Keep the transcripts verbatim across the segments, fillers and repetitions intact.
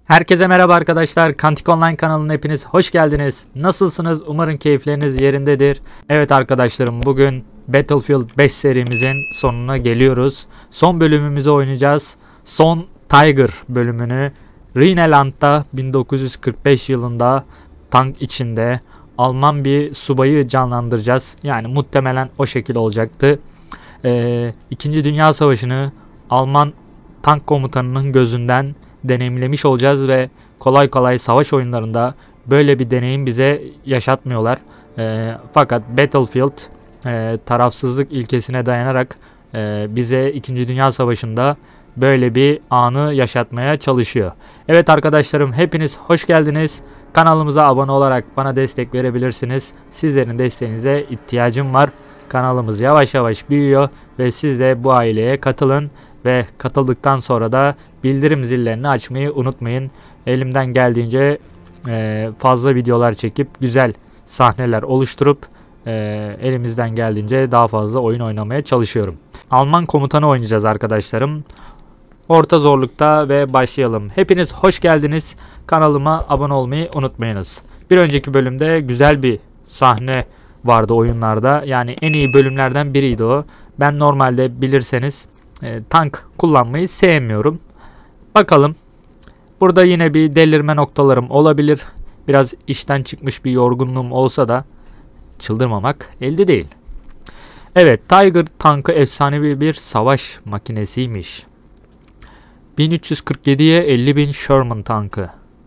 Herkese merhaba arkadaşlar. Kantik Online kanalına hepiniz hoş geldiniz. Nasılsınız? Umarım keyifleriniz yerindedir. Evet arkadaşlarım, bugün Battlefield beş serimizin sonuna geliyoruz. Son bölümümüzü oynayacağız. Son Tiger bölümünü. Rhineland'da bin dokuz yüz kırk beş yılında tank içinde Alman bir subayı canlandıracağız. Yani muhtemelen o şekilde olacaktı. Ee, İkinci Dünya Savaşı'nı Alman tank komutanının gözünden deneyimlemiş olacağız ve kolay kolay savaş oyunlarında böyle bir deneyim bize yaşatmıyorlar. E, fakat Battlefield e, tarafsızlık ilkesine dayanarak e, bize İkinci Dünya Savaşı'nda böyle bir anı yaşatmaya çalışıyor. Evet arkadaşlarım, hepiniz hoş geldiniz. Kanalımıza abone olarak bana destek verebilirsiniz. Sizlerin desteğinize ihtiyacım var. Kanalımız yavaş yavaş büyüyor ve siz de bu aileye katılın. Ve katıldıktan sonra da bildirim zillerini açmayı unutmayın. Elimden geldiğince e, fazla videolar çekip güzel sahneler oluşturup e, elimizden geldiğince daha fazla oyun oynamaya çalışıyorum. Alman komutanı oynayacağız arkadaşlarım. Orta zorlukta ve başlayalım. Hepiniz hoş geldiniz. Kanalıma abone olmayı unutmayınız. Bir önceki bölümde güzel bir sahne vardı oyunlarda. Yani en iyi bölümlerden biriydi o. Ben normalde bilirseniz E, tank kullanmayı sevmiyorum. Bakalım. Burada yine bir delirme noktalarım olabilir. Biraz işten çıkmış bir yorgunluğum olsa da çıldırmamak elde değil. Evet, Tiger tankı efsanevi bir savaş makinesiymiş. bin üç yüz kırk yediye elli bin Sherman tankı.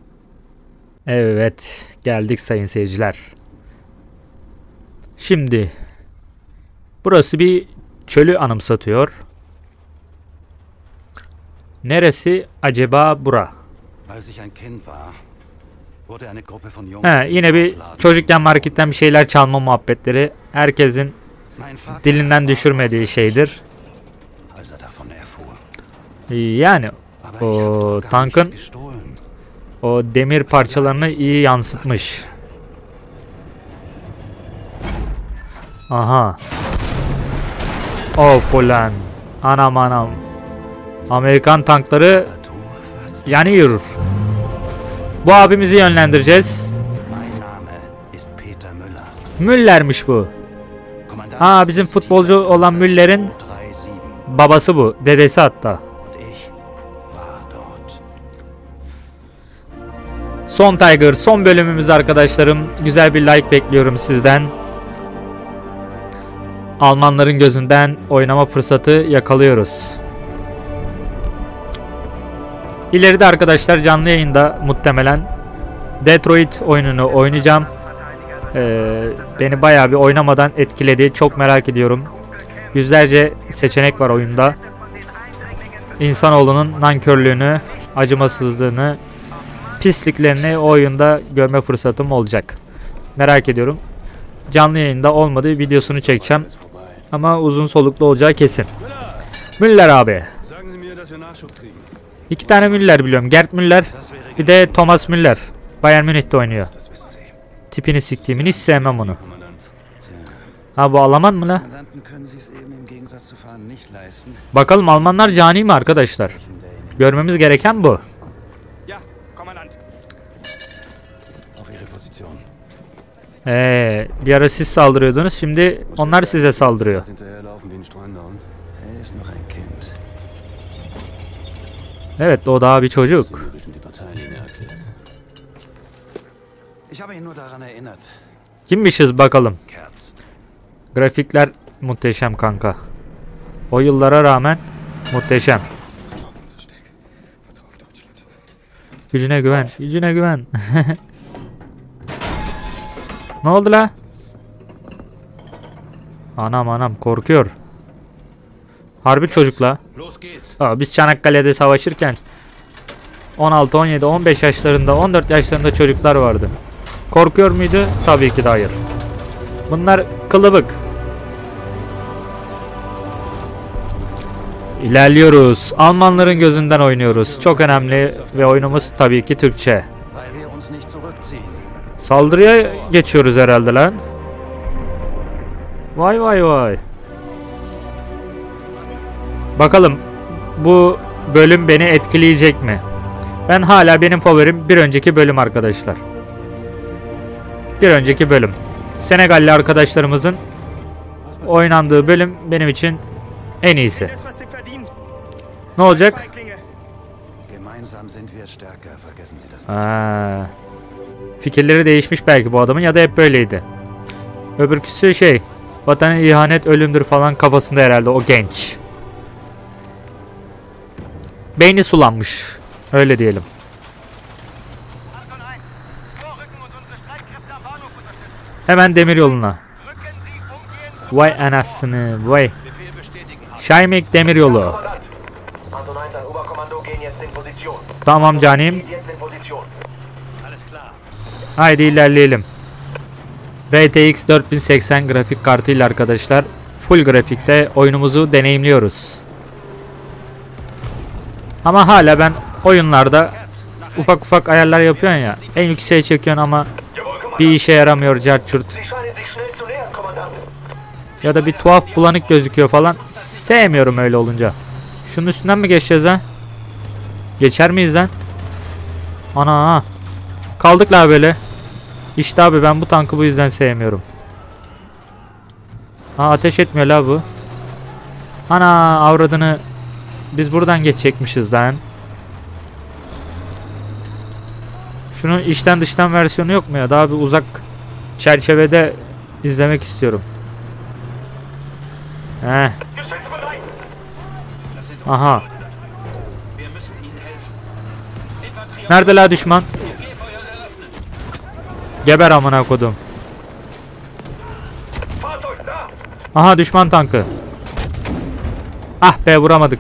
Evet, geldik sayın seyirciler. Şimdi burası bir çölü anımsatıyor. Neresi acaba bura? He, yine bir çocukken marketten bir şeyler çalma muhabbetleri. Herkesin dilinden düşürmediği şeydir. Yani o tankın o demir parçalarını iyi yansıtmış. Aha. Of ulan. Anam anam. Amerikan tankları yanıyor. Bu abimizi yönlendireceğiz. Müller'miş bu. Aa, bizim futbolcu olan Müller'in babası bu. Dedesi hatta. Son Tiger, son bölümümüz arkadaşlarım. Güzel bir like bekliyorum sizden. Almanların gözünden oynama fırsatı yakalıyoruz. İleride arkadaşlar canlı yayında muhtemelen Detroit oyununu oynayacağım. Ee, beni bayağı bir oynamadan etkiledi. Çok merak ediyorum. Yüzlerce seçenek var oyunda. İnsanoğlunun nankörlüğünü, acımasızlığını, pisliklerini o oyunda görme fırsatım olacak. Merak ediyorum. Canlı yayında olmadı, videosunu çekeceğim. Ama uzun soluklu olacağı kesin. Müller abi. İki tane Müller biliyorum. Gerd Müller, bir de Thomas Müller. Bayern Münih'te oynuyor. Tipini siktiğimin, hiç sevmem onu. Ha, bu Alman mı la? Bakalım Almanlar cani mi arkadaşlar? Görmemiz gereken bu. Ee, bir ara siz saldırıyordunuz, şimdi onlar size saldırıyor. Evet, o daha bir çocuk. Kimmişiz bakalım. Grafikler muhteşem kanka. O yıllara rağmen muhteşem. Gücüne güven, gücüne güven. Ne oldu la? Anam anam korkuyor. Harbi çocukla. Aa, biz Çanakkale'de savaşırken on altı, on yedi, on beş yaşlarında, on dört yaşlarında çocuklar vardı. Korkuyor muydu? Tabii ki de hayır. Bunlar kılıbık. İlerliyoruz. Almanların gözünden oynuyoruz. Çok önemli ve oyunumuz tabii ki Türkçe. Saldırıya geçiyoruz herhalde lan. Vay vay vay. Bakalım bu bölüm beni etkileyecek mi? Ben hala benim favorim bir önceki bölüm arkadaşlar. Bir önceki bölüm. Senegalli arkadaşlarımızın oynandığı bölüm benim için en iyisi. Ne olacak? Ha. Fikirleri değişmiş belki bu adamın ya da hep böyleydi. Öbürküsü şey, vatana ihanet ölümdür falan kafasında herhalde o genç. Beyni sulanmış. Öyle diyelim. Hemen demir yoluna. Vay anasını vay. Şaymek demir yolu. Tamam canim. Haydi ilerleyelim. R T X dört bin seksen grafik kartıyla arkadaşlar full grafikte oyunumuzu deneyimliyoruz. Ama hala ben oyunlarda ufak ufak ayarlar yapıyorsun ya. En yükseğe çekiyorsun ama bir işe yaramıyor carçurt. Ya da bir tuhaf bulanık gözüküyor falan. Sevmiyorum öyle olunca. Şunun üstünden mi geçeceğiz ha? Geçer miyiz lan? Ana. Kaldık la böyle. İşte abi ben bu tankı bu yüzden sevmiyorum. Ha ateş etmiyor la bu. Ana avradını. Biz buradan geçecekmişiz lan. Şunun içten dıştan versiyonu yok mu ya? Daha bir uzak çerçevede izlemek istiyorum. Heh. Aha. Nerede la düşman? Geber amına kodum. Aha düşman tankı. Ah be vuramadık.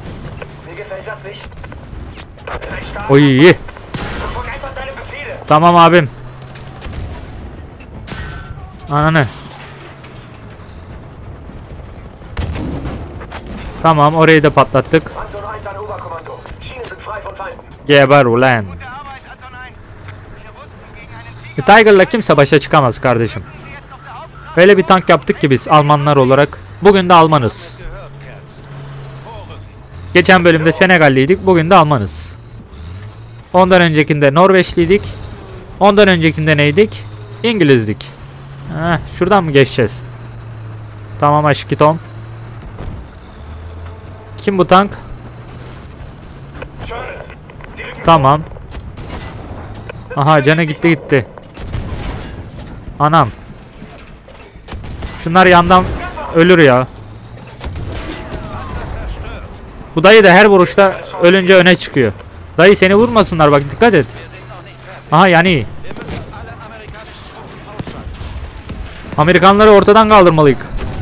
Oy. Tamam abim. Ananı. Tamam orayı da patlattık. Geber ulan. Tiger'la kimse başa çıkamaz kardeşim. Öyle bir tank yaptık ki biz Almanlar olarak. Bugün de Almanız. Geçen bölümde Senegalliydik. Bugün de Almanız. Ondan öncekinde Norveçliydik. Ondan öncekinde neydik? İngilizdik. Heh, şuradan mı geçeceğiz? Tamam aşkitom. Kim bu tank? Tamam. Aha canı gitti gitti. Anam. Şunlar yandan ölür ya. Bu dayı da her vuruşta ölünce öne çıkıyor. Dayı seni vurmasınlar bak dikkat et. Aha yani. Amerikanları ortadan kaldırmalıyız.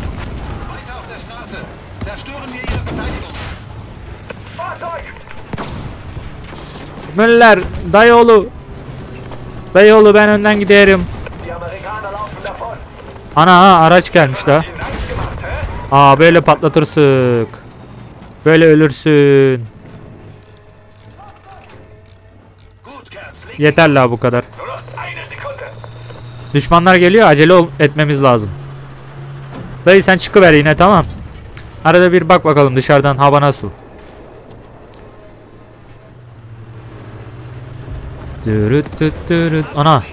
Müller dayıoğlu. Dayıoğlu ben önden giderim. Ana ha, araç gelmiş la. Aa böyle patlatırsın. Böyle ölürsün. Yeter la bu kadar. Düşmanlar geliyor acele ol etmemiz lazım. Dayı sen çıkıver yine tamam. Arada bir bak bakalım dışarıdan hava nasıl. Dürüt dürüt dürüt. Ana.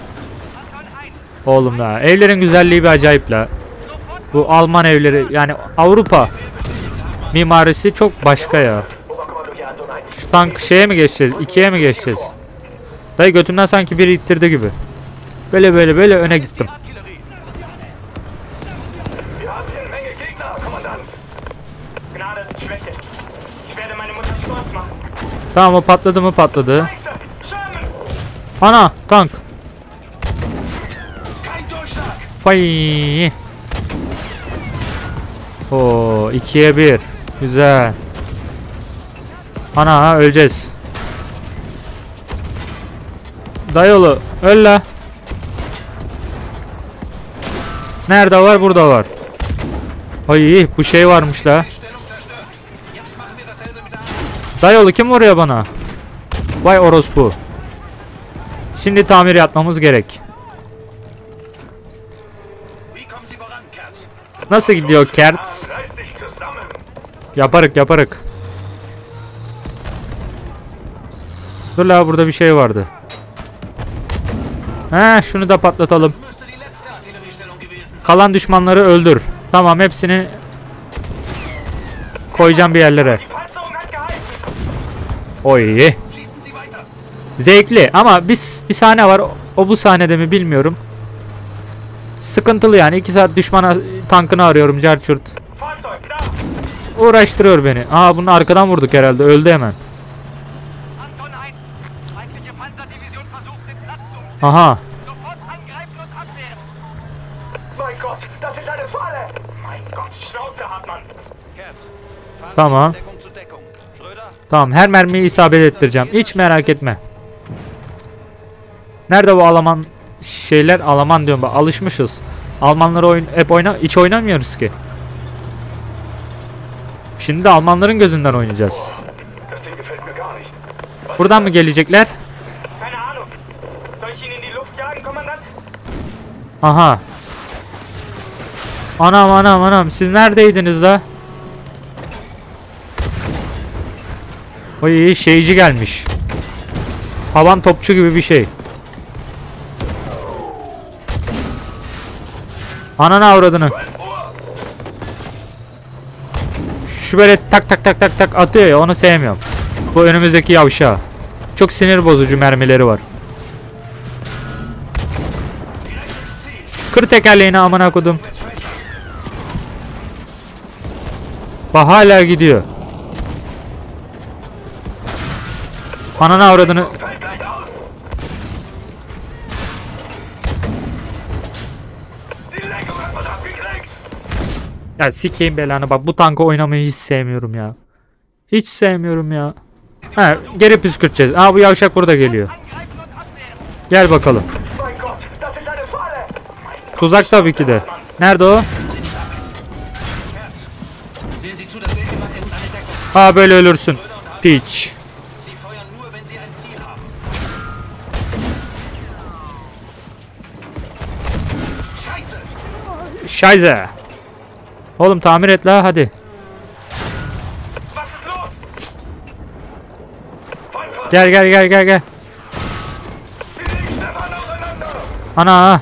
Oğlum da evlerin güzelliği bir acayip la. Bu Alman evleri yani Avrupa mimarisi çok başka ya. Şu tank şeye mi geçeceğiz? İkiye mi geçeceğiz? Dayı götümden sanki biri ittirdi gibi. Böyle böyle böyle öne gittim. Tamam o patladı mı patladı. Ana tank. Fay. Oo ikiye bir. Güzel. Ana öleceğiz. Dayıoğlu öl la. Nerede var? Burada var. Ay bu şey varmış la. Dayıoğlu kim vuruyor bana? Vay orospu. Şimdi tamir yapmamız gerek. Nasıl gidiyor Kertz? Yaparık yaparık. Dur la, burada bir şey vardı. He, şunu da patlatalım. Kalan düşmanları öldür. Tamam, hepsini koyacağım bir yerlere. Oy. Zevkli ama bir, bir sahne var. O bu sahnede mi bilmiyorum. Sıkıntılı yani. iki saat düşmana tankını arıyorum. Carçurt. Uğraştırıyor beni. Aa, bunu arkadan vurduk herhalde. Öldü hemen. Aha. Tamam. Tamam, her mermiyi isabet ettireceğim. Hiç merak etme. Nerede bu Alman şeyler? Alman diyorum bak, alışmışız. Almanları oyun hep oyna hiç oynamıyoruz ki. Şimdi de Almanların gözünden oynayacağız. Buradan mı gelecekler? Aha. Anam anam anam, siz neredeydiniz la? Oy, şeyci gelmiş. Havan topçu gibi bir şey. Ananı avradını. Şu böyle tak tak tak tak tak atıyor ya, onu sevmiyorum. Bu önümüzdeki yavşağı. Çok sinir bozucu mermileri var. Kır tekerleğini amına kodum. Bak hala gidiyor. Ananı avradını. Ya sikeyim belanı, bak bu tankı oynamayı hiç sevmiyorum ya. Hiç sevmiyorum ya. Ha, geri püskürteceğiz. Aa, bu yavşak burada geliyor. Gel bakalım. Tuzak tabii ki de. Nerede o? Ha, böyle ölürsün. Piç. Scheiße. Oğlum tamir et la hadi. Gel gel gel gel gel. Ana.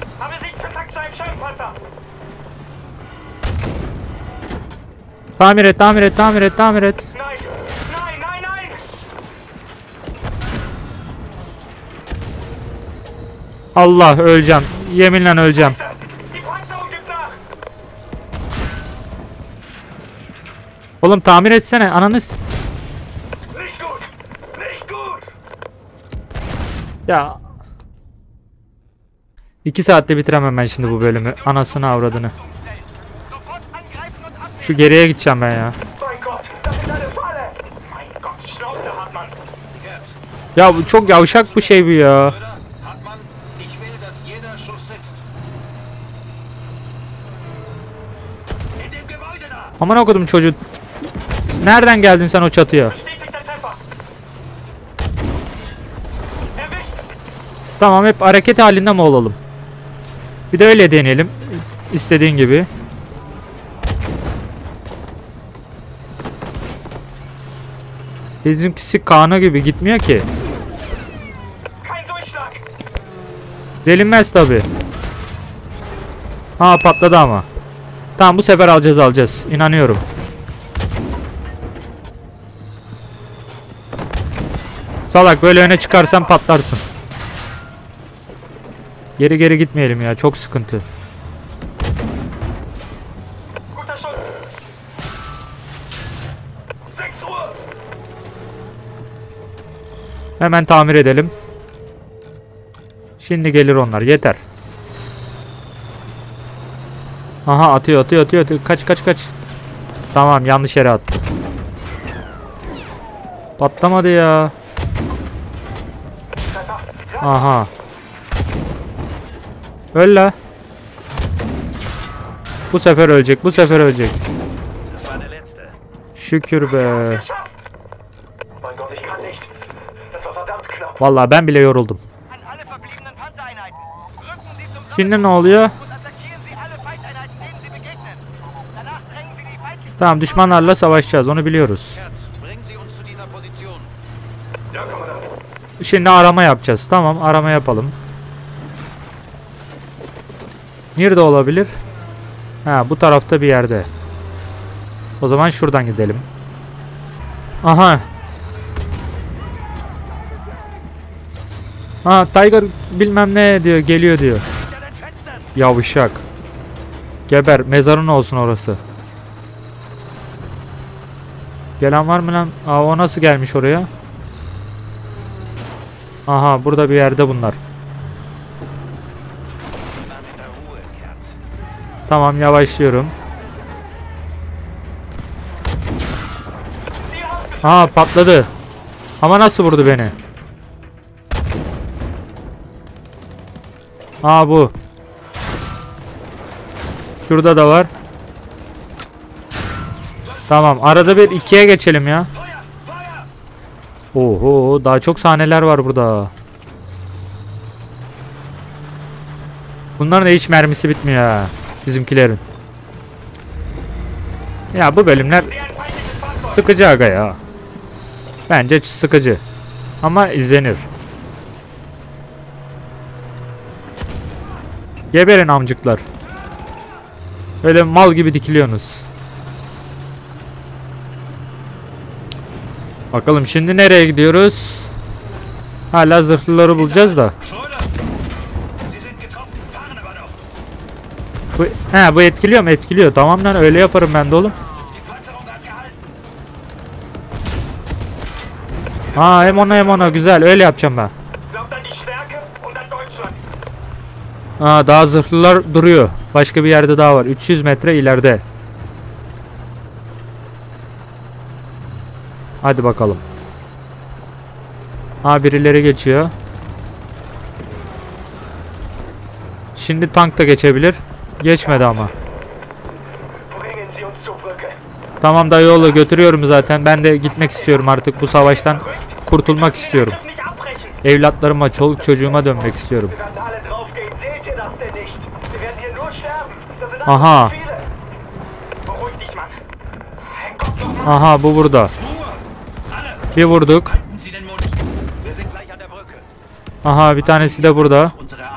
Tamir et, tamir et, tamir et, tamir et. Allah, öleceğim. Yeminle öleceğim. Oğlum tamir etsene ananız. Ya. İki saatte bitiremem ben şimdi bu bölümü. Anasını avradını. Şu geriye gideceğim ben ya. Ya bu çok yavşak bu şey bu ya. Aman okudum çocuğu. Nereden geldin sen o çatıya? Tamam, hep hareket halinde mi olalım? Bir de öyle deneyelim. İstediğin gibi. Bizimkisi kana gibi gitmiyor ki. Delinmez tabi. Ha, patladı ama. Tamam, bu sefer alacağız alacağız. İnanıyorum. Salak, böyle öne çıkarsan patlarsın. Geri geri gitmeyelim ya, çok sıkıntı. Hemen tamir edelim. Şimdi gelir onlar, yeter. Aha, atıyor atıyor atıyor, atıyor. Kaç kaç kaç. Tamam, yanlış yere attı. Patlamadı ya. Aha. Öl la. Bu sefer ölecek, bu sefer ölecek. Şükür be. Vallahi ben bile yoruldum. Şimdi ne oluyor? Tamam, düşmanlarla savaşacağız, onu biliyoruz. Şimdi arama yapacağız. Tamam, arama yapalım. Nerede olabilir? Ha, bu tarafta bir yerde. O zaman şuradan gidelim. Aha. Ha, Tiger bilmem ne diyor, geliyor diyor. Yavşak. Geber, mezarın olsun orası. Gelen var mı lan? Aa, o nasıl gelmiş oraya? Aha, burada bir yerde bunlar. Tamam, yavaşlıyorum. Aa, patladı. Ama nasıl vurdu beni? Aa, bu. Şurada da var. Tamam, arada bir ikiye geçelim ya. Oho, daha çok sahneler var burada. Bunların da hiç mermisi bitmiyor ha, bizimkilerin. Ya bu bölümler sıkıcı aga ya. Bence sıkıcı. Ama izlenir. Geberin amcıklar. Öyle mal gibi dikiliyorsunuz. Bakalım şimdi nereye gidiyoruz? Hala zırhlıları bulacağız da. Bu, he, bu etkiliyor mu? Etkiliyor. Tamam lan, öyle yaparım ben de oğlum. Aa, hem ona hem ona, güzel, öyle yapacağım ben. Aa, daha zırhlılar duruyor. Başka bir yerde daha var. üç yüz metre ileride. Hadi bakalım. Aa, birileri geçiyor. Şimdi tank da geçebilir. Geçmedi ama. Tamam dayı oğlu, götürüyorum zaten. Ben de gitmek istiyorum artık, bu savaştan kurtulmak istiyorum. Evlatlarıma, çoluk çocuğuma dönmek istiyorum. Aha. Aha, bu burada. Bir vurduk. Aha, bir tanesi de burada.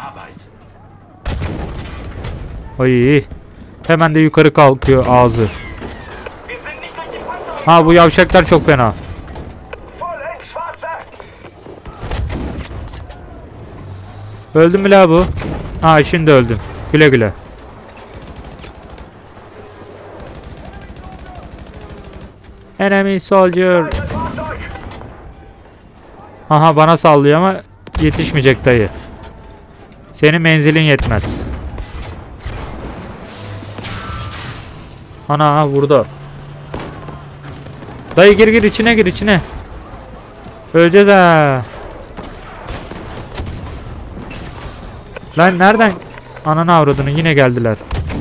Ay. Hemen de yukarı kalkıyor ağzı. Ha, bu yavşaklar çok fena. Öldün mü la bu? Ha, şimdi öldüm. Güle güle. Enemy soldier. Aha, bana sallıyor ama yetişmeyecek dayı. Senin menzilin yetmez. Ana, burada. Dayı gir gir içine, gir içine. Öleceğiz ha. Lan nereden? Ananı avradını, yine geldiler.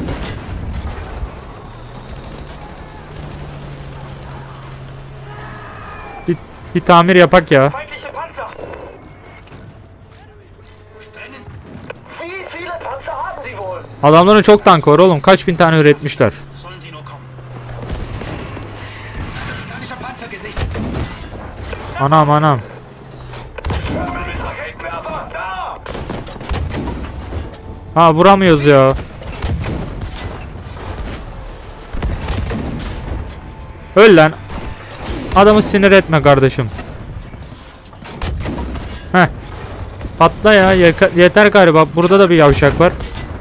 Bir, bir tamir yapak ya. Adamların çok tank var oğlum. Kaç bin tane üretmişler. Anam anam. Ha, vuramıyoruz ya. Öl lan. Adamı sinir etme kardeşim. Heh. Patla ya. Yeter galiba. Burada da bir yavşak var.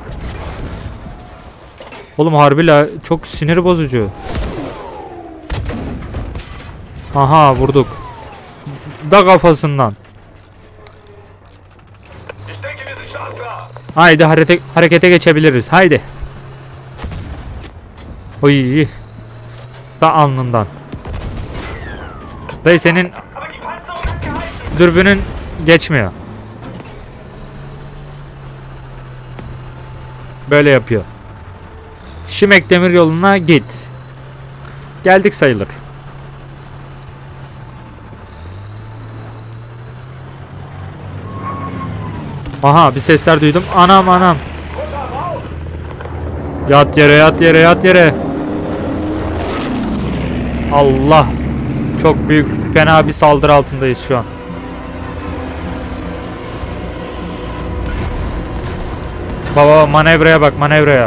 Oğlum harbi la, çok sinir bozucu. Aha, vurduk. Da kafasından. Haydi harete, harekete geçebiliriz. Haydi. Oy. Da alnından. Dayı senin dürbünün geçmiyor. Böyle yapıyor. Şimek Demiryolu'na git. Geldik sayılır. Aha, bir sesler duydum. Anam anam. Yat yere, yat yere, yat yere. Allah. Çok büyük, fena bir saldırı altındayız şu an. Baba manevraya bak, manevraya.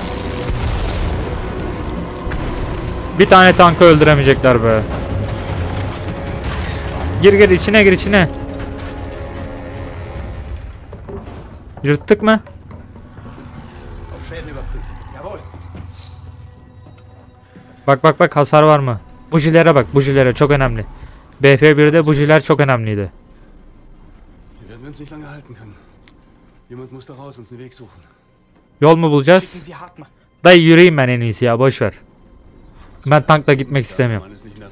Bir tane tankı öldüremeyecekler be. Gir gir içine gir içine. Yırttık mı? Bak bak bak, hasar var mı? Bujilere bak, bujilere çok önemli. B F bir'de bujiler çok önemliydi. Yol mu bulacağız? Dayı yürüyeyim ben en iyisi ya, boş ver. Ben tankla gitmek istemiyorum.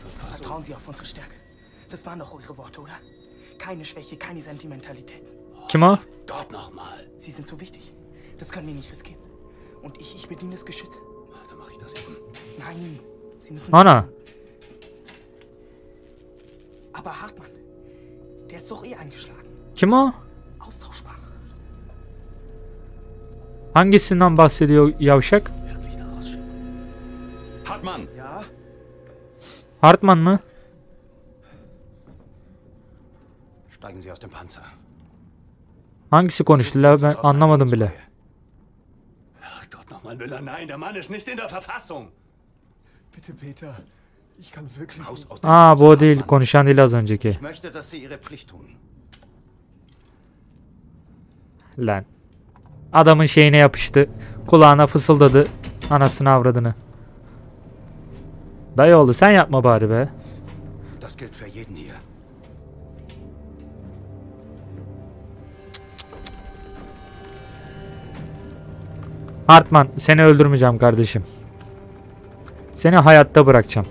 Kim o? Ana. Kim o? Hangisinden bahsediyor yavşak? Hartmann. Hartmann mı? Steigen Sie aus dem Panzer. Hangisi konuştu la, ben anlamadım bile. Gott nochmal Müller, nein, der Mann ist nicht in der Verfassung. Bitte Peter, ich kann wirklich. Raus aus dem Aa bu o değil, konuşan değil az önceki. Ich möchte, dass Sie Ihre Pflicht tun. Lan. Adamın şeyine yapıştı. Kulağına fısıldadı. Anasını avradını. Dayıoğlu sen yapma bari be. Das gilt für jeden hier. Hartmann seni öldürmeyeceğim kardeşim. Seni hayatta bırakacağım.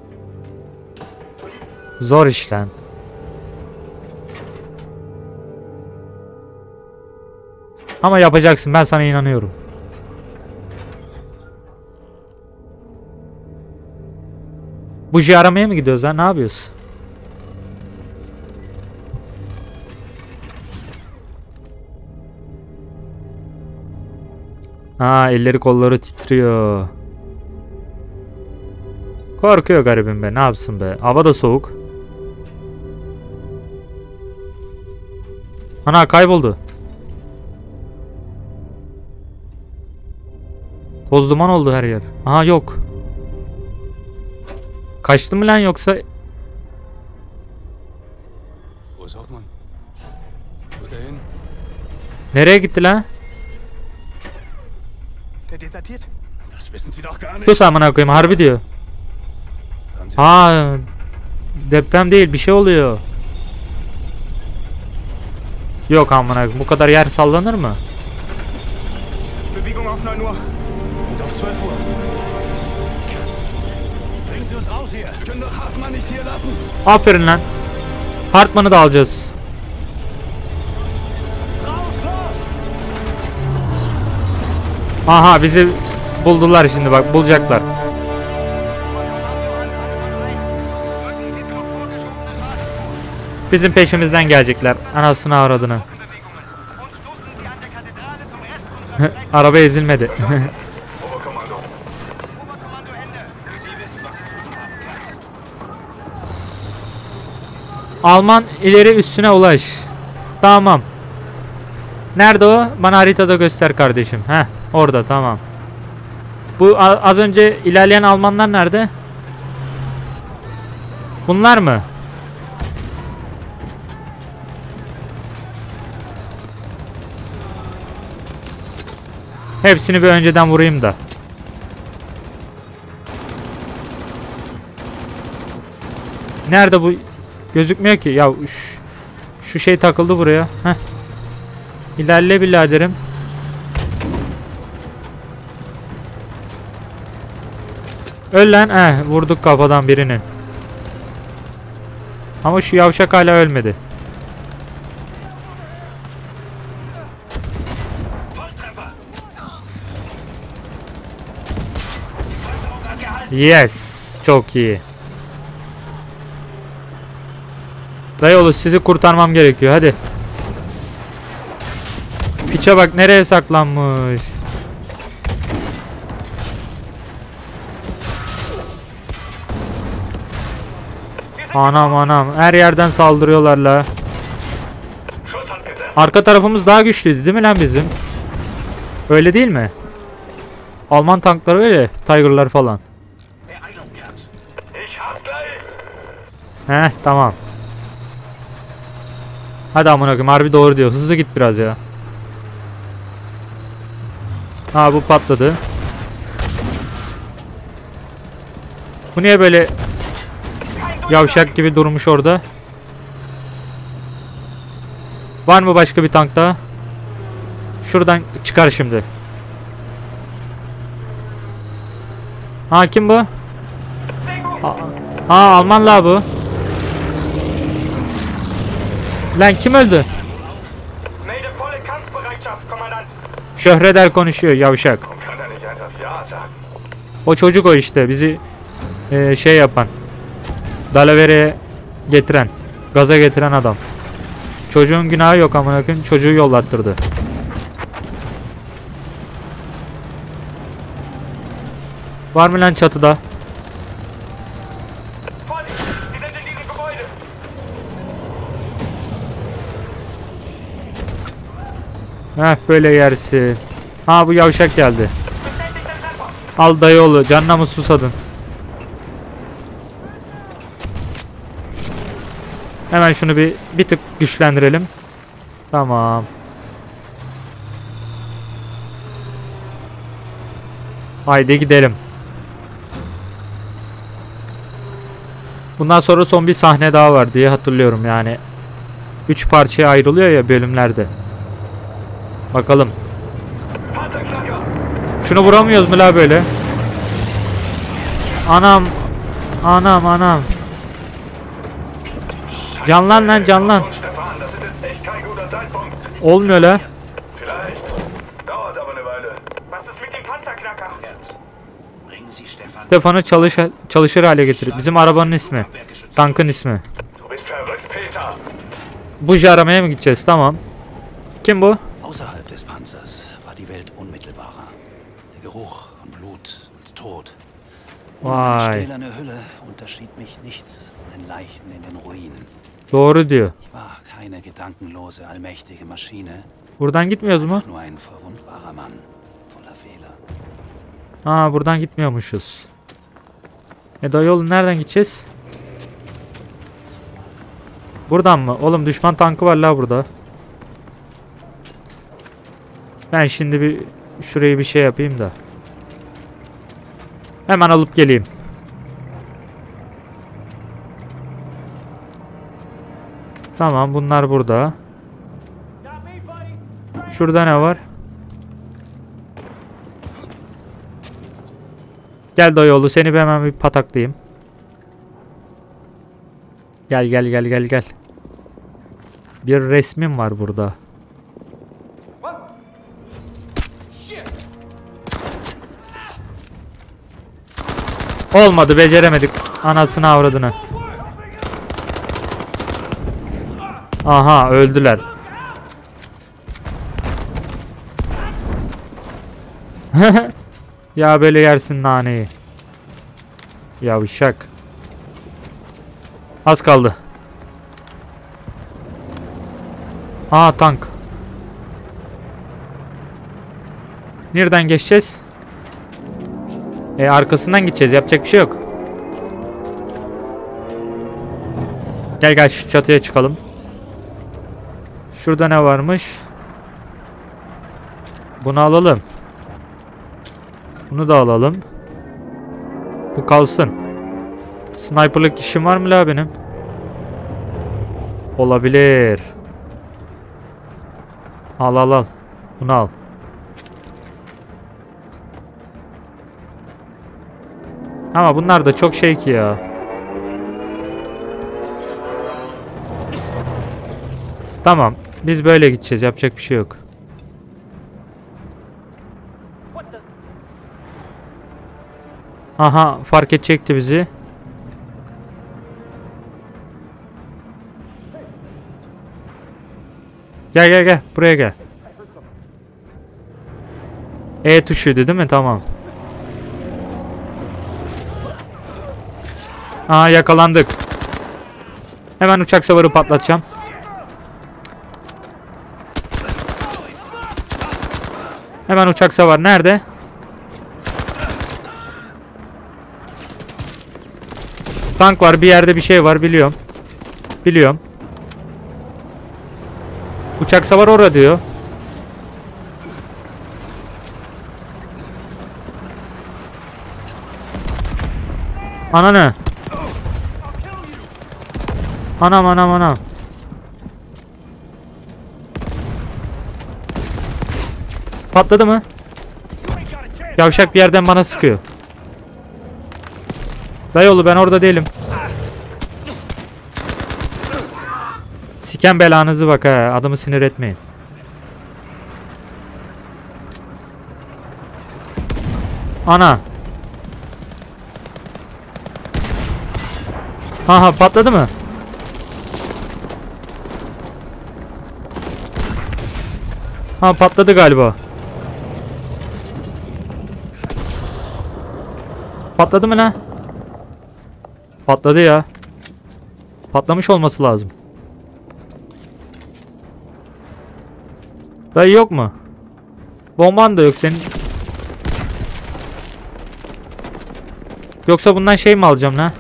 Zor iş lan. Ama yapacaksın, ben sana inanıyorum. Buji aramaya mı gidiyoruz ha? Ne yapıyoruz? Ha, elleri kolları titriyor. Korkuyor garibim be. Ne yapsın be? Hava da soğuk. Ana kayboldu. Toz duman oldu her yer. Aha yok. Kaçtı mı lan yoksa? Wo ist Hauptmann? Wo ist der hin? Nereye gitti lan? Der desertiert. Das wissen Sie doch gar nicht. Sus amına koyayım, harbi diyor. Hören Sie. Aa, deprem değil, bir şey oluyor. Yok amına koyayım, bu kadar yer sallanır mı? Bewegung auf neun Uhr. Und auf zwölf Uhr. Bringen Sie uns raus hier. Wir können doch Hartmann nicht hier lassen. Aferin lan. Hartmann'ı da alacağız. Raus, los! Aha bizi buldular şimdi, bak bulacaklar. Bizim peşimizden gelecekler. Anasını avradını. Araba ezilmedi. Alman ileri üstüne ulaş. Tamam. Nerede o? Bana haritada göster kardeşim. Heh, orada tamam. Bu az önce ilerleyen Almanlar nerede? Bunlar mı? Hepsini bir önceden vurayım da. Nerede bu? Gözükmüyor ki. Ya şu, şu şey takıldı buraya. Heh. İlerle biraderim. Öl lan. Eh, vurduk kafadan birinin. Ama şu yavşak hala ölmedi. Yes. Çok iyi. Dayıoğlu sizi kurtarmam gerekiyor. Hadi. Piçe bak nereye saklanmış. Anam anam. Her yerden saldırıyorlar la. Arka tarafımız daha güçlüydü değil mi lan bizim? Öyle değil mi? Alman tankları öyle. Tiger'lar falan. Heh tamam. Hadi amına koyayım, harbi doğru diyor. Hızlı git biraz ya. Ha bu patladı. Bu niye böyle yavşak gibi durmuş orada? Var mı başka bir tank daha? Şuradan çıkar şimdi. Ha kim bu? Ha Alman la bu. Lan kim öldü? Şöhreder konuşuyor yavşak. O çocuk o işte bizi e, şey yapan, Dalavere'ye getiren, gaza getiren adam. Çocuğun günahı yok amına koyayım, çocuğu yollattırdı. Var mı lan çatıda? Heh böyle yersin. Ha bu yavşak geldi. Al dayıoğlu, canına mı susadın? Hemen şunu bir bir tık güçlendirelim. Tamam. Haydi gidelim. Bundan sonra son bir sahne daha var diye hatırlıyorum yani. Üç parçaya ayrılıyor ya bölümlerde. Bakalım. Şunu vuramıyoruz mu la böyle? Anam. Anam anam. Canlan lan canlan. Olmuyor la. Stefan'ı çalış çalışır hale getirip bizim arabanın ismi. Tankın ismi. Buji aramaya mı gideceğiz? Tamam. Kim bu? Außerhalb des Panzers war die Welt unmittelbarer. Der Geruch von Blut und Tod. Ohne meine stählerne Hülle unterschied mich nichts von den Leichen in den Ruinen. Doğru diyor. Ich war keine gedankenlose, allmächtige Maschine. Buradan gitmiyoruz mu? Nur ein verwundbarer Mann voller Fehler. Aa buradan gitmiyormuşuz. E dayıoğlu nereden gideceğiz? Buradan mı? Oğlum düşman tankı var la burada. Ben şimdi bir şurayı bir şey yapayım da. Hemen alıp geleyim. Tamam bunlar burada. Şurada ne var? Gel dayıoğlu seni bir hemen bir pataklayayım. Gel gel gel gel gel. Bir resmim var burada. Olmadı, beceremedik. Anasını avradını. Aha öldüler. Ya böyle yersin naneyi. Yavşak. Az kaldı. Aa tank. Nereden geçeceğiz? E arkasından gideceğiz. Yapacak bir şey yok. Gel gel şu çatıya çıkalım. Şurada ne varmış? Bunu alalım. Bunu da alalım. Bu kalsın. Sniperlık işim var mı la benim? Olabilir. Al al al. Bunu al. Ama bunlar da çok şey ki ya. Tamam. Biz böyle gideceğiz. Yapacak bir şey yok. Aha fark edecekti bizi. Gel gel gel. Buraya gel. E tuşuydu değil mi? Tamam. Aa yakalandık. Hemen uçak savarı patlatacağım. Hemen uçak savar. Nerede? Tank var. Bir yerde bir şey var. Biliyorum. Biliyorum. Uçak savar orada diyor. Ana ne? Anam anam anam. Patladı mı? Yavşak bir yerden bana sıkıyor. Dayıoğlu ben orada değilim. Siken belanızı bak ha. Adamı sinir etmeyin. Ana. Aha patladı mı? Ha patladı galiba. Patladı mı lan? Patladı ya. Patlamış olması lazım. Dayı yok mu? Bomban da yok senin. Yoksa bundan şey mi alacağım lan?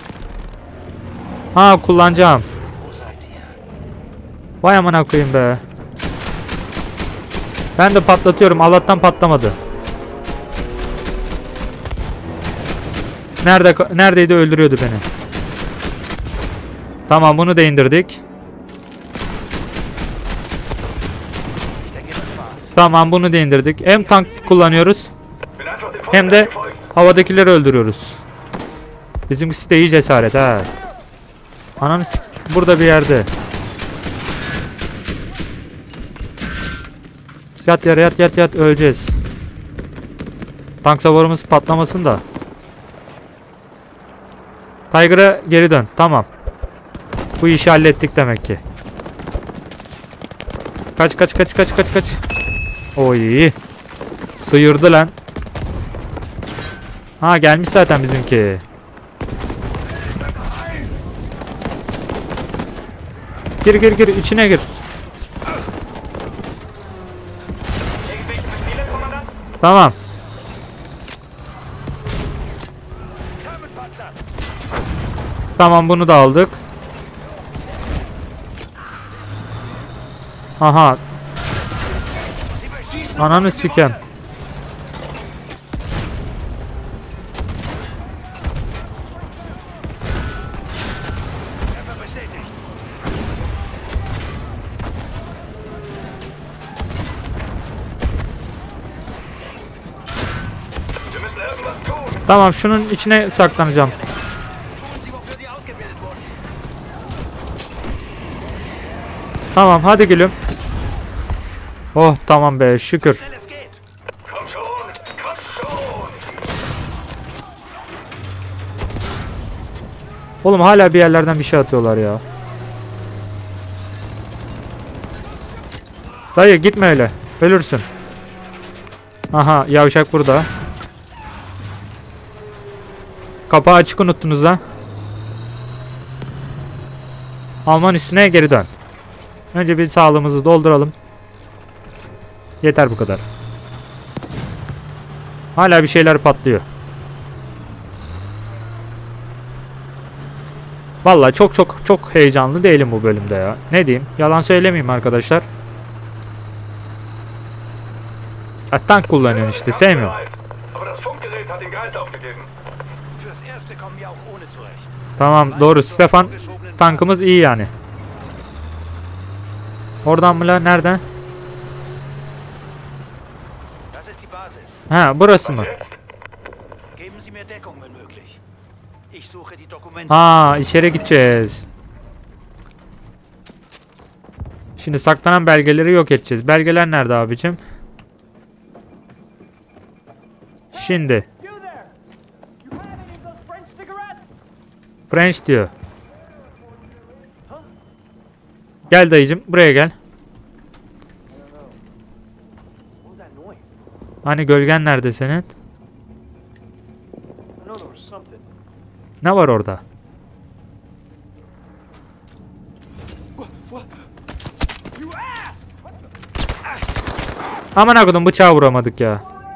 Ha kullanacağım. Vay amına koyayım be. Ben de patlatıyorum. Allah'tan patlamadı. Nerede neredeydi öldürüyordu beni. Tamam bunu da indirdik. Tamam bunu da indirdik. Hem tank kullanıyoruz hem de havadakileri öldürüyoruz. Bizimkisi de iyi cesaret ha. Ananı s*** burada bir yerde. Yat yere yat yat yat öleceğiz. Tank savarımız patlamasın da. Tiger'a geri dön. Tamam. Bu işi hallettik demek ki. Kaç kaç kaç kaç kaç kaç. Oy. Sıyırdı lan. Ha gelmiş zaten bizimki. Gir gir gir içine gir. Tamam. Tamam bunu da aldık. Aha. Ananı sikem. Tamam şunun içine saklanacağım. Tamam hadi gülüm. Oh tamam be şükür. Oğlum hala bir yerlerden bir şey atıyorlar ya. Dayı gitme öyle. Ölürsün. Aha yavşak burada. Kapağı açık unuttunuz lan. Alman üstüne geri dön. Önce bir sağlığımızı dolduralım. Yeter bu kadar. Hala bir şeyler patlıyor. Vallahi çok çok çok heyecanlı değilim bu bölümde ya. Ne diyeyim? Yalan söylemeyeyim arkadaşlar. Ya, tank kullanıyorsun işte. Sevmiyorum. Tamam doğru Stefan. Tankımız iyi yani. Oradan mı lan? Nereden? Ha burası mı? Ha içeri gideceğiz. Şimdi saklanan belgeleri yok edeceğiz. Belgeler nerede abicim? Şimdi. French diyor. Gel dayıcım buraya gel. Hani gölgen nerede senin? Ne var orada? Aman akıdım, bıçağı vuramadık ya.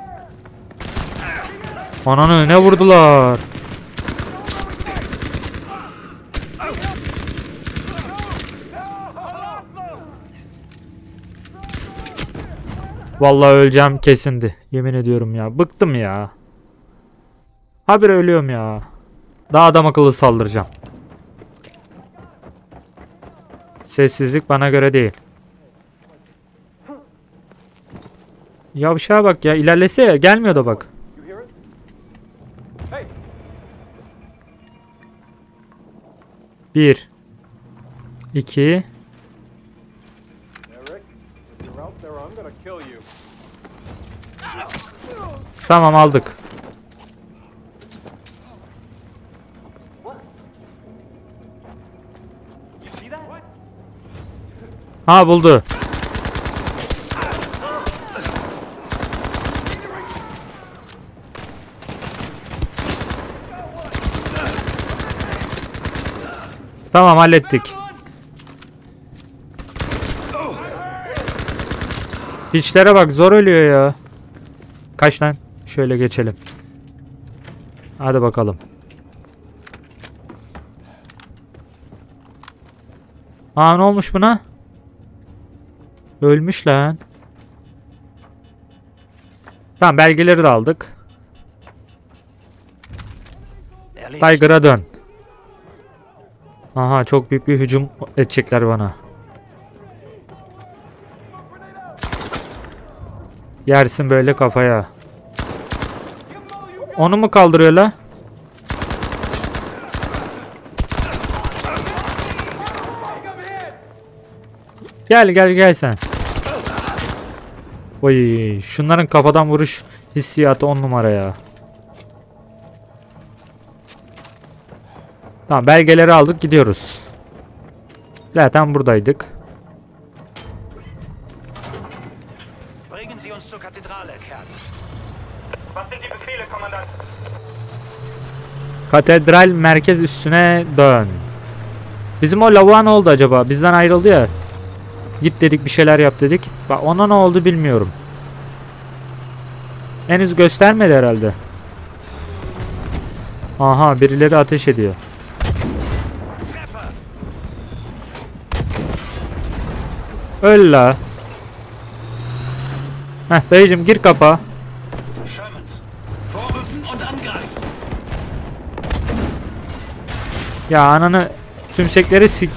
Ananı ne vurdular. Vallahi öleceğim kesindi. Yemin ediyorum ya. Bıktım ya. Habire ölüyorum ya. Daha adam akıllı saldıracağım. Sessizlik bana göre değil. Yavşağa bak ya. İlerlese ya. Gelmiyor da bak. Bir. İki. Tamam, aldık. Ha, buldu. Tamam, hallettik. Hiçlere bak, zor ölüyor ya. Kaç lan? Şöyle geçelim. Hadi bakalım. Aa, ne olmuş buna? Ölmüş lan. Tamam, belgeleri de aldık. Tiger'a dön. Aha, çok büyük bir hücum edecekler bana. Yersin böyle kafaya. Onu mu kaldırıyor la? Gel gel gel sen. Oy, şunların kafadan vuruş hissiyatı on numara ya. Tamam, belgeleri aldık, gidiyoruz. Zaten buradaydık. Bringen Sie uns zur Kathedrale, Kerz. Was sind die Befehle, Kommandant? Katedral merkez üstüne dön. Bizim o lavuğa ne oldu acaba? Bizden ayrıldı ya. Git dedik, bir şeyler yap dedik. Bak, ona ne oldu bilmiyorum. Henüz göstermedi herhalde. Aha, birileri ateş ediyor. Öl la. Heh, dayıcım gir kapa. Ya ananı, tümsekleri sik.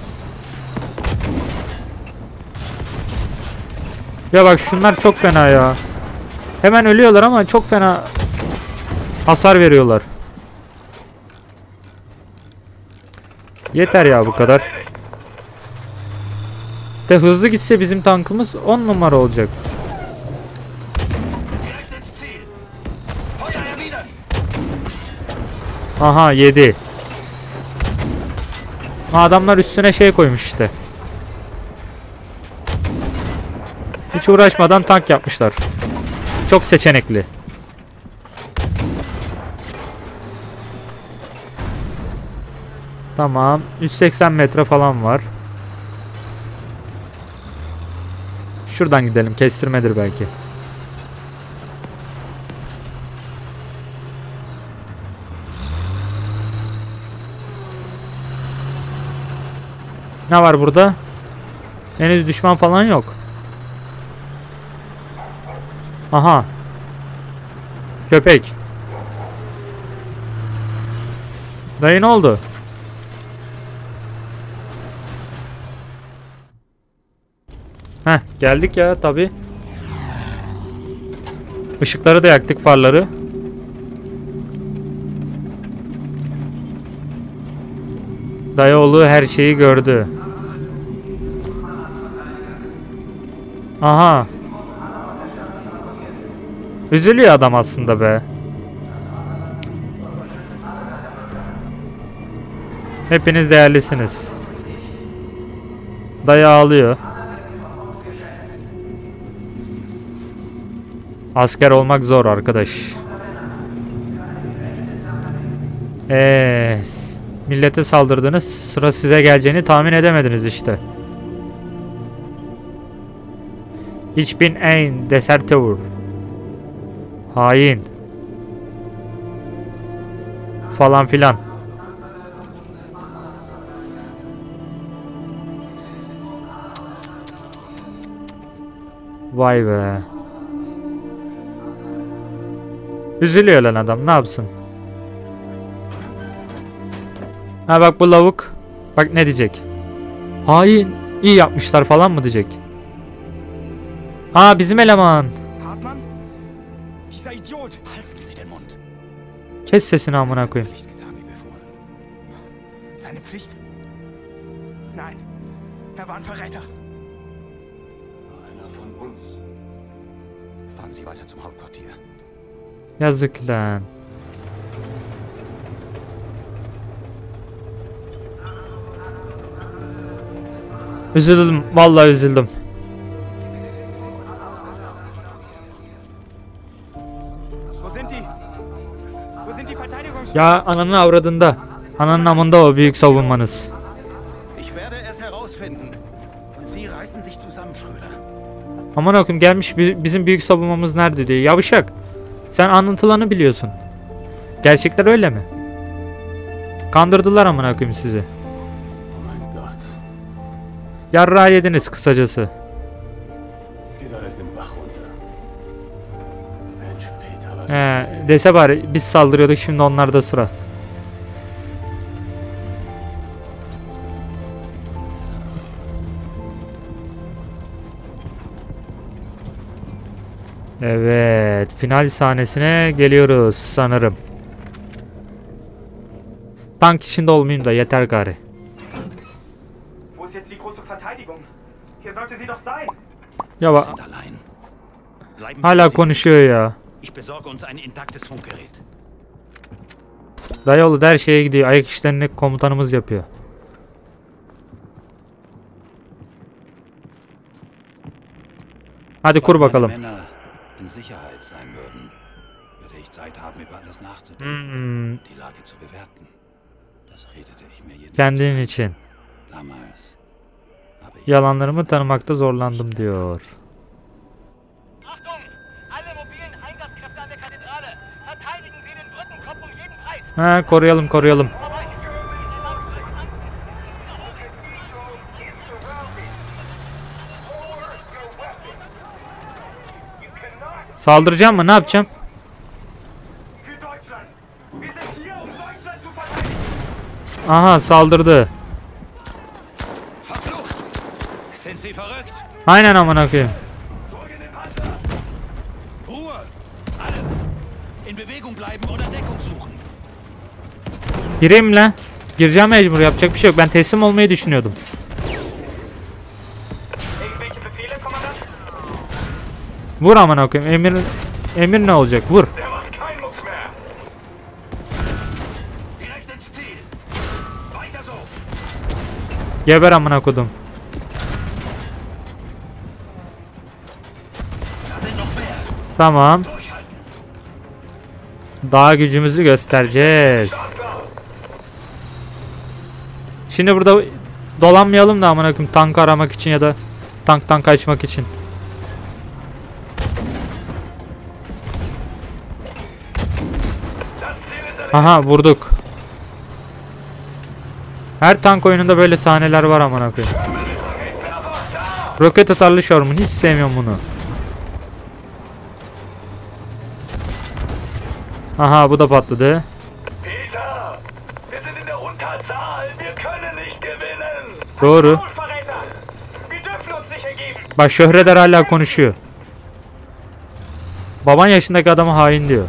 Ya bak, şunlar çok fena ya. Hemen ölüyorlar ama çok fena hasar veriyorlar. Yeter ya bu kadar. De hızlı gitse bizim tankımız on numara olacak. Aha, yedi. Adamlar üstüne şey koymuş işte. Hiç uğraşmadan tank yapmışlar. Çok seçenekli. Tamam. yüz seksen metre falan var. Şuradan gidelim. Kestirmedir belki. Ne var burada? Henüz düşman falan yok. Aha. Köpek. Dayı ne oldu? Heh, geldik ya tabi. Işıkları da yaktık, farları. Dayıoğlu her şeyi gördü. Aha. Üzülüyor adam aslında be. Hepiniz değerlisiniz. Dayı ağlıyor. Asker olmak zor arkadaş. Eee, millete saldırdınız. Sıra size geleceğini tahmin edemediniz işte. Ich bin ein Deserteur. Hain. Falan filan. Vay be. Üzülüyor lan adam, ne yapsın? Ha bak bu lavuk. Bak ne diyecek? Hain, iyi yapmışlar falan mı diyecek? Aa bizim eleman. Hartmann? Dieser Idiot! Halten Sie den Mund. Kes sesini amına koyayım. Pflicht getan, wie befohlen. Seine Pflicht? Nein, er war ein Verräter. Einer von uns. Fahren Sie weiter zum Hauptquartier. Yazık lan. Üzüldüm, vallahi üzüldüm. Wo sind die? Wo sind die Verteidigungs... Ya ananın avradında. Ananın amında o büyük savunmanız. Ich werde es herausfinden. Und Sie reißen sich zusammen, Schröder. Aman okuyum gelmiş bi- bizim büyük savunmamız nerede diyor. Yavşak. Sen anlatılanı biliyorsun. Gerçekler öyle mi? Kandırdılar aman okuyum sizi. Oh mein Gott. Yarrağı yediniz kısacası. Es geht alles den Bach runter. Mensch, Peter, was... He, dese bari biz saldırıyorduk şimdi onlarda sıra. Evet, final sahnesine geliyoruz sanırım. Tank içinde olmayayım da yeter gari. Wo ist jetzt die große Verteidigung? Hier sollte sie doch sein. Ya bak, Sind allein. Bleiben Sie hala vorsichtig. konuşuyor ya. Ich besorge uns ein intaktes Funkgerät. Dayıoğlu her şeye gidiyor. Ayak işlerini komutanımız yapıyor. Hadi kur bakalım. Wenn meine Männer in Sicherheit sein würden, würde ich Zeit haben, über alles nachzudenken, Hmm, die Lage zu bewerten. Das redete ich mir jedenfalls kendin ein. için. Damals habe ich Yalanlarımı tanımakta zorlandım diyor. Achtung! Alle mobilen Einsatzkräfte an der Kathedrale! Verteidigen Sie den Brückenkopf um jeden Preis! Ha, koruyalım koruyalım. Saldıracağım mı? Ne yapacağım? Für Deutschland! Wir sind hier, um Deutschland zu verteidigen! Aha saldırdı. Verflucht! Sind Sie verrückt? Aynen amına koyayım. Ruhe! Alle! In Bewegung bleiben oder Deckung suchen. Gireyim lan. Gireceğim mecbur. Yapacak bir şey yok. Ben teslim olmayı düşünüyordum. Irgendwelche Befehle, Kommandant? Vur amına koyayım. Emir emir ne olacak? Vur. Der macht keinen Mucks mehr! Direkt ins Ziel! Weiter so! Geber amına kodum. Da sind noch mehr! Tamam. Daha gücümüzü göstereceğiz. Şimdi burada dolanmayalım da amına koyayım tank aramak için ya da tanktan kaçmak için. Aha vurduk. Her tank oyununda böyle sahneler var amına koyayım. Roket atarlı Sherman, hiç sevmiyorum bunu. Aha bu da patladı. Peter! Wir sind in der Unterzahl! Wir können nicht gewinnen! Doğru. Verräter! Wir dürfen uns nicht ergeben! Bak Şöhreder hala konuşuyor. Baban yaşındaki adamı hain diyor.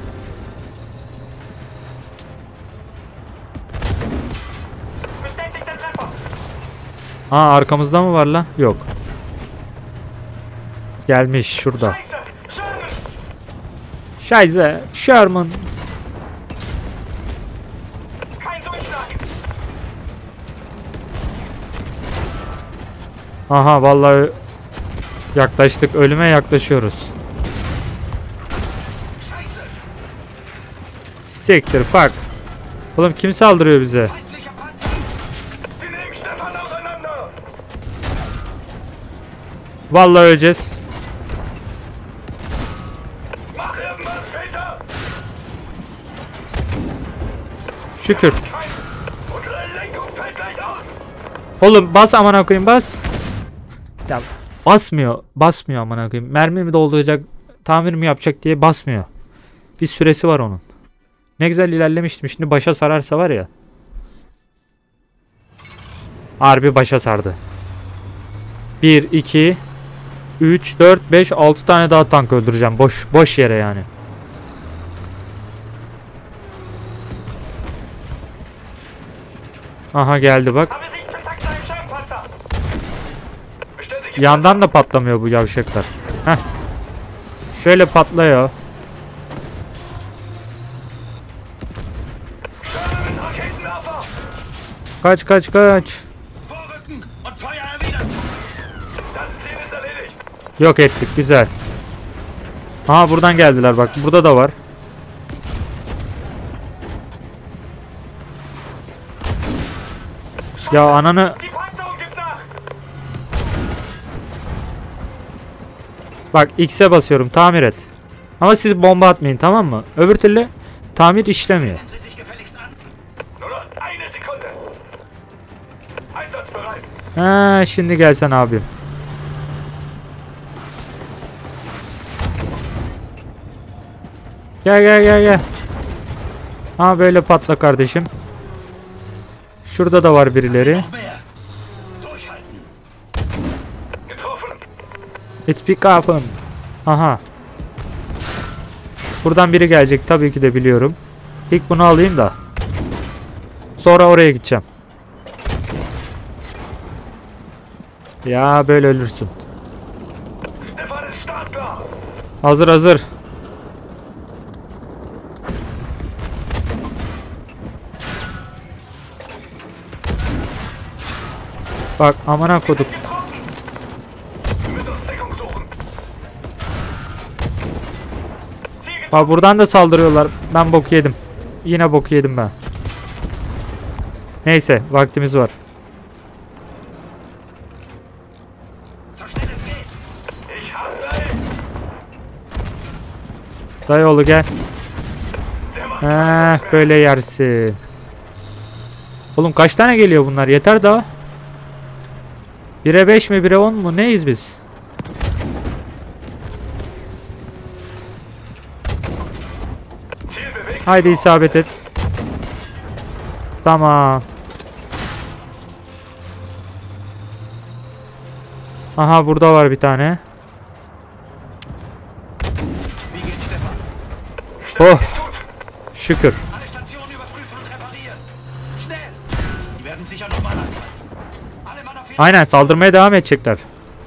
Bestätigter Treffer! Aa arkamızda mı var lan? Yok. Gelmiş şurada. Scheiße! Sherman! Scheiße, Sherman. Kein Durchschlag! Aha vallahi yaklaştık. Ölüme yaklaşıyoruz. Siktir fuck. Oğlum kim saldırıyor bize? Feindlicher Panzer! Sie nehmen Stefan auseinander! Vallahi öleceğiz. Şükür. Unsere Lenkung fällt gleich aus. Oğlum bas amına koyayım bas. Ya basmıyor. Basmıyor amına koyayım. Mermi mi dolduracak, tamir mi yapacak diye basmıyor. Bir süresi var onun. Ne güzel ilerlemiştim. Şimdi başa sararsa var ya. Harbi başa sardı. bir, iki, üç, dört, beş, altı tane daha tank öldüreceğim. Boş boş yere yani. Aha geldi bak. Habe sich vertagt einen Schärfpanzer. Bestätige. Yandan da patlamıyor bu yavşaklar. Heh. Şöyle patlıyor. Schönen Raketenwerfer. Kaç kaç kaç. Vorrücken und Feuer erwidern! Das Ziel ist erledigt. Yok ettik, güzel. Aha buradan geldiler bak. Burada da var. Ya ananı. Die Panzerung gibt nach. Bak X'e basıyorum, tamir et. Ama siz bomba atmayın, tamam mı? Öbür türlü tamir işlemiyor. Sie sich gefälligst an! Nur noch eine Sekunde. Einsatzbereit. Ha, şimdi gelsen abim. Gel gel gel gel. Ha böyle patla kardeşim. Şurada da var birileri. Noch mehr! Durchhalten! Getroffen. It's pick up'ım. Aha. Buradan biri gelecek tabii ki de biliyorum. İlk bunu alayım da. Sonra oraya gideceğim. Ya böyle ölürsün. Stefan ist startklar. Hazır hazır. Bak amına koduk. Getroffen. Wir müssen uns Deckung suchen. Ziel Bak buradan da saldırıyorlar. Ben bok yedim. Yine bok yedim ben. Neyse vaktimiz var. So schnell es geht! Ich hasse ihn. Dayıoğlu gel. Der macht Heh, böyle yersin. Oğlum kaç tane geliyor bunlar? Yeter daha. bire beş mi bire on mu? Neyiz biz? Ziel bewegt. Haydi isabet et. Tamam. Aha burada var bir tane. Wie geht's, Stefan? Oh. Şükür. Alle Stationen überprüfen und reparieren! Schnell! Die werden sicher nochmal angreifen! Alle Mann auf jeden Aynen saldırmaya devam edecekler.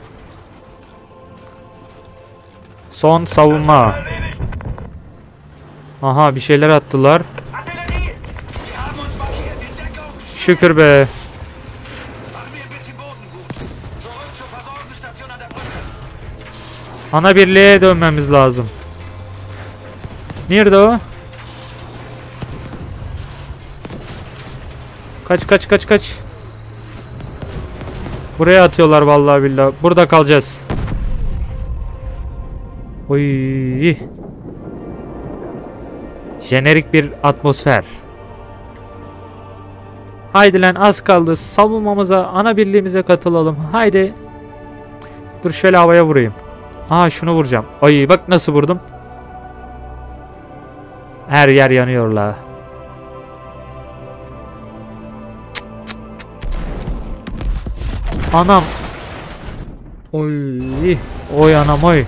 Son savunma. Erledigt. Aha bir şeyler attılar. Artillerie. Die haben uns markiert in Deckung! Şükür be. Machen wir ein bisschen Boden gut! Zurück zur Versorgungsstation an der Brücke! Ana birliğe dönmemiz lazım. Nerede o? Kaç kaç kaç kaç. Buraya atıyorlar vallahi billahi. Burada kalacağız. Oy. Jenerik bir atmosfer. Haydi lan az kaldı. Savunmamıza, ana birliğimize katılalım. Haydi. Dur şöyle havaya vurayım. Aa şunu vuracağım. Ay bak nasıl vurdum. Her yer yanıyor la. Anam. Oy. Oy anam oy.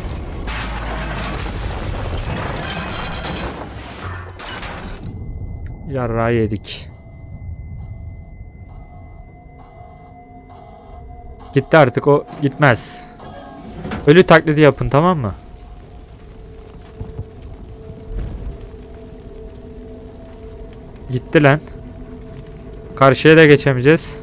Yarrağı yedik. Gitti artık o gitmez. Ölü taklidi yapın tamam mı? Gitti lan. Karşıya da geçemeyeceğiz.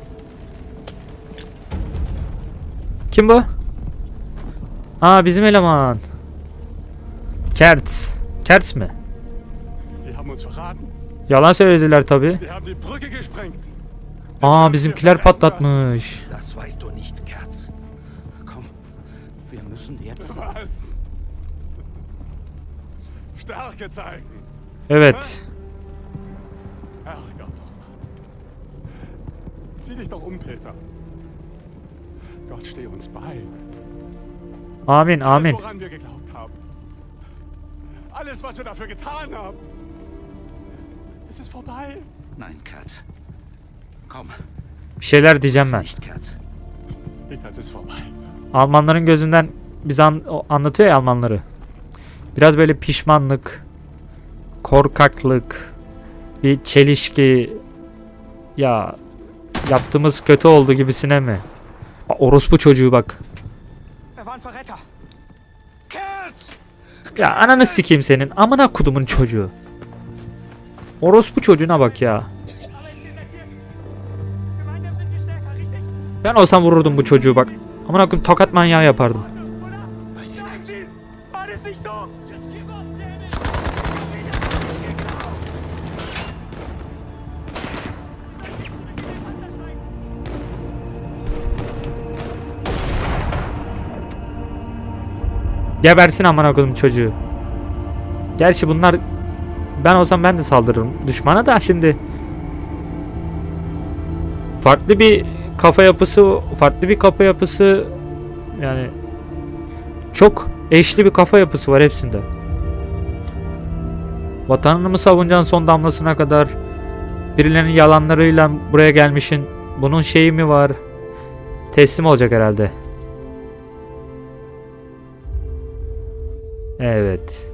Kim bu? Aa bizim eleman. Kertz. Kertz mi? Sie haben uns verraten. Yalan söylediler tabi. Sie haben die Brücke gesprengt. Aa bizimkiler patlatmış. Das weißt du nicht, Kerz. Komm, wir müssen jetzt... Was? Stärke zeigen. Evet. Herrgott doch. Sieh dich doch um, Peter. Gott stehe uns bei. Amin, amin. Alles, woran wir geglaubt haben. Alles, was wir dafür getan haben. Es ist vorbei. Nein, Kerz. Komm. Bir şeyler diyeceğim ben. Nicht, Kerz. Peter, es ist vorbei. Almanların gözünden bize an anlatıyor ya Almanları. Biraz böyle pişmanlık, korkaklık, bir çelişki, ya yaptığımız kötü oldu gibisine mi? Aa, orospu çocuğu bak. Ya ananı sikeyim senin, amına kudumun çocuğu. Orospu çocuğuna bak ya. Ben olsam vururdum bu çocuğu bak. Amına koyayım, tokat manyağı yapardım. Gebersin amına koyayım çocuğu. Gerçi bunlar, ben olsam ben de saldırırım düşmana da şimdi. Farklı bir kafa yapısı, farklı bir kafa yapısı, yani çok eşli bir kafa yapısı var hepsinde. Vatanını mı savunacaksın son damlasına kadar? Birilerinin yalanlarıyla buraya gelmişsin. Bunun şeyi mi var? Teslim olacak herhalde. Evet.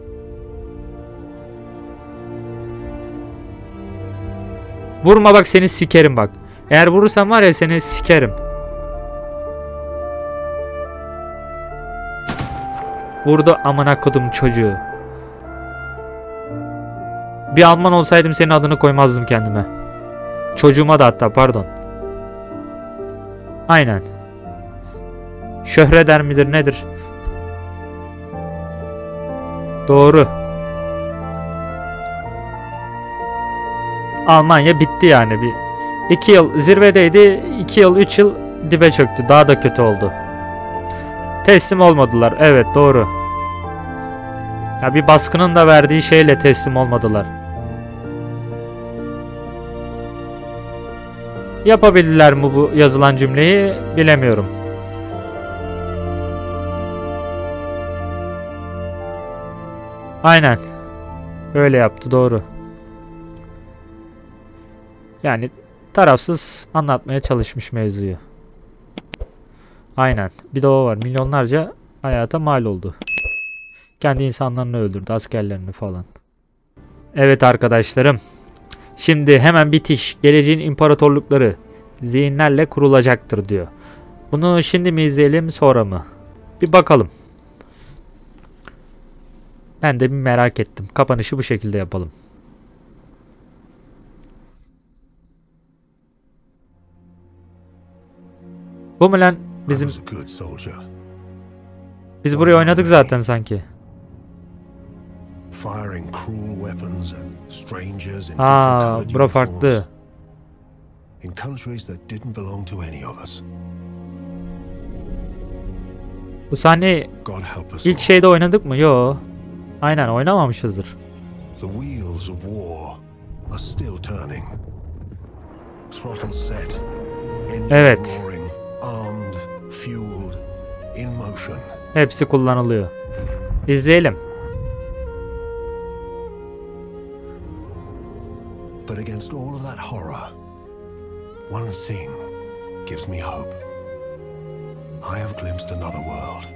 Vurma bak, seni sikerim bak. Eğer vurursan var ya, seni sikerim. Vurdu amına kodum çocuğu. Bir Alman olsaydım senin adını koymazdım kendime. Çocuğuma da hatta, pardon. Aynen. Şöhreder midir nedir? Doğru. Almanya bitti yani. Bir iki yıl zirvedeydi, iki yıl üç yıl dibe çöktü. Daha da kötü oldu. Teslim olmadılar. Evet, doğru. Ya bir baskının da verdiği şeyle teslim olmadılar. Yapabildiler mi bu yazılan cümleyi bilemiyorum. Aynen. Öyle yaptı, doğru. Yani tarafsız anlatmaya çalışmış mevzuyu. Aynen. Bir de o var. Milyonlarca hayata mal oldu. Kendi insanlarını öldürdü. Askerlerini falan. Evet arkadaşlarım. Şimdi hemen bitiş. Geleceğin imparatorlukları zihinlerle kurulacaktır diyor. Bunu şimdi mi izleyelim, sonra mı? Bir bakalım. Ben de bir merak ettim. Kapanışı bu şekilde yapalım. Bu mu lan bizim? Biz buraya oynadık zaten sanki. Aa, bura farklı. Bu sahne ilk şeyde oynadık mı? Yo. Aynen, oynamamışızdır. Evet. Hepsi kullanılıyor. İzleyelim. But against all of that horror, one thing gives me hope. I have glimpsed another world.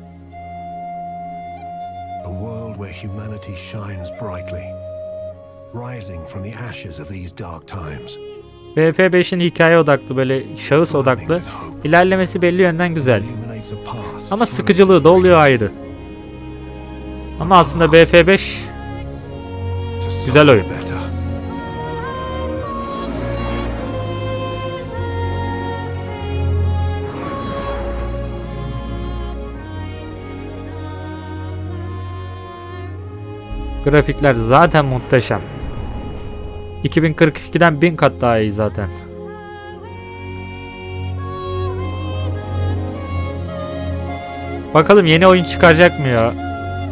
A world where humanity shines brightly, rising from the ashes of these dark times. B F beşin hikaye odaklı, böyle şahıs odaklı. İlerlemesi belli yönden güzel. Ama sıkıcılığı da oluyor ayrı. Ama aslında B F beş güzel oyun. Grafikler zaten muhteşem. iki bin kırk ikiden bin kat daha iyi zaten. Bakalım yeni oyun çıkaracak mı ya?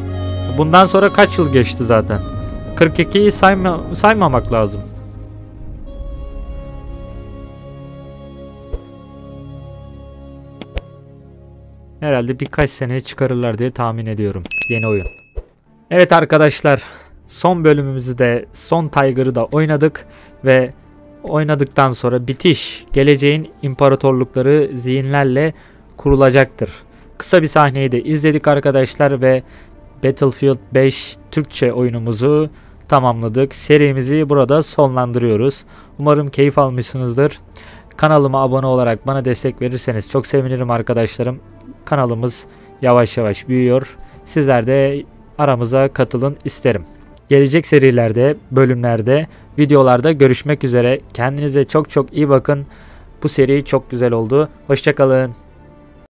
Bundan sonra kaç yıl geçti zaten? kırk ikiyi sayma, saymamak lazım. herhalde birkaç seneye çıkarırlar diye tahmin ediyorum yeni oyun. Evet arkadaşlar, son bölümümüzü de, son Tiger'ı da oynadık ve oynadıktan sonra bitiş, geleceğin imparatorlukları zihinlerle kurulacaktır. Kısa bir sahneyi de izledik arkadaşlar ve Battlefield beş Türkçe oyunumuzu tamamladık. Serimizi burada sonlandırıyoruz. Umarım keyif almışsınızdır. Kanalıma abone olarak bana destek verirseniz çok sevinirim arkadaşlarım. Kanalımız yavaş yavaş büyüyor. Sizler de aramıza katılın isterim. Gelecek serilerde, bölümlerde, videolarda görüşmek üzere. Kendinize çok çok iyi bakın. Bu seri çok güzel oldu. Hoşça kalın.